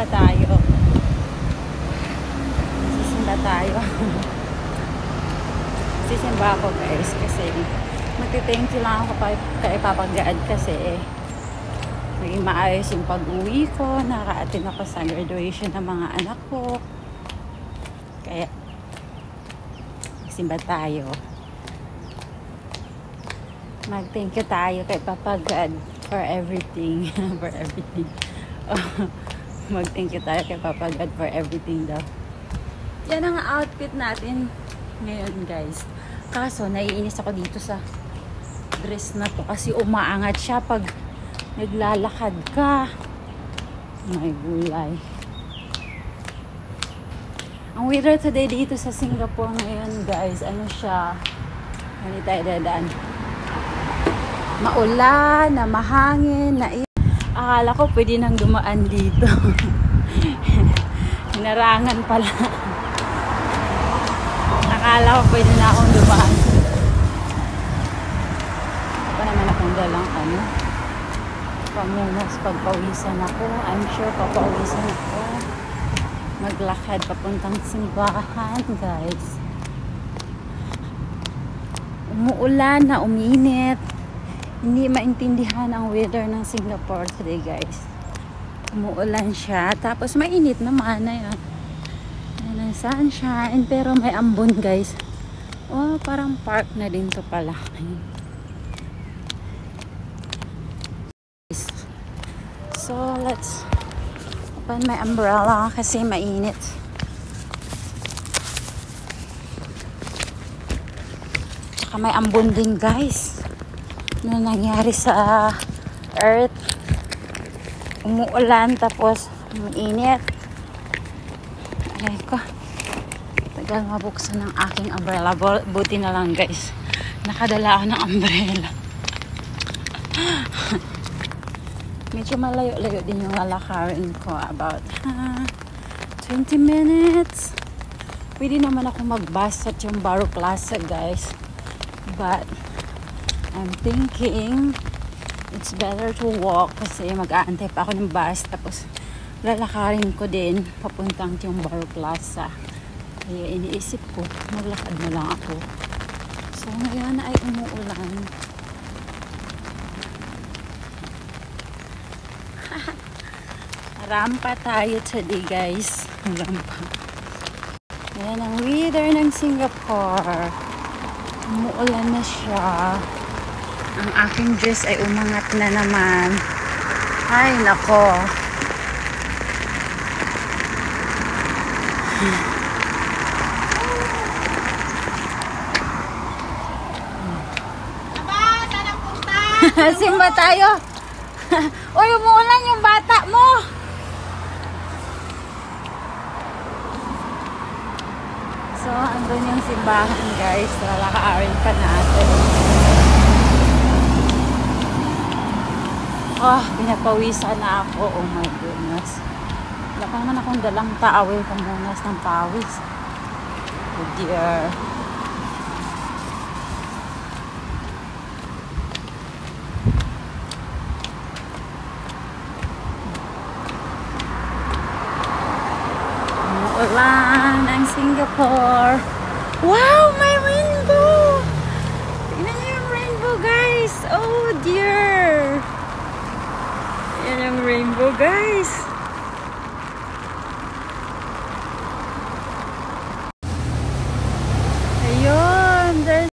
Magsisimba tayo. Magsisimba tayo. Magsisimba ako guys kasi magti-thank you lang ako kay Papa God kasi naging maayos yung pag-uwi ko. Nakaka-attend ako sa graduation ng mga anak ko. Kaya magsimba tayo. Mag-thank you tayo kay Papa God for everything. For everything. Mag-thank you tayo kay Papa God for everything daw. Yan ang outfit natin ngayon guys. Kaso naiinis ako dito sa dress na to kasi umaangat siya pag naglalakad ka. May gulay. Ang weather today dito sa Singapore ngayon guys, ano siya? Hindi tayo dadaan. Maulan, na mahangin, na akala ko pwede nang dumaan dito. Hinarangan pala. Akala ko pwede na akong dumaan. Pa naman akong dalang ano. Pamunas pagpawisan ako. I'm sure papawisan ako. Maglakad papuntang simbahan guys. Umuulan na uminit. Hindi maintindihan ang weather ng Singapore today guys. Umuulan siya. Tapos mainit naman na yan. Ayan ang sunshine. Pero may ambon guys. Oh, parang park na din to pala. So, let's open my umbrella kasi mainit. Tsaka may ambon din guys. Ano nangyari sa earth? Umuulan tapos mainit. Ay ko. Tagal mabuksan ng aking umbrella. Buti na lang guys. Nakadala ako ng umbrella. Medyo malayo-layo din yung lalakarin ko. About 20 minutes. Pwede naman ako mag-bus at yung Barrow Plaza guys. But I'm thinking it's better to walk kasi mag-aantay pa ako ng bus tapos lalakarin ko din papuntang Tiong Barrow Plaza. Kaya iniisip ko maglakad na lang ako. So ngayon ay umuulan. Rampa tayo today guys. Rampa. Yan ang weather ng Singapore. Umuulan na siya. Ang aking dress ay umangat na naman. Ay, nako. Aba, saan ang punta? Simba tayo. Uy, umuulan yung bata mo. So, andun yung simbahan guys. Lalakaarin pa natin. Oh, pinapawisan na ako. Oh my goodness. Wala pa naman akong dalang towel pamunas ng pawis. Oh dear. Umuulan ang Singapore. Wow, may rainbow! Tignan niyo yung rainbow guys. Oh dear. Yan yung rainbow guys.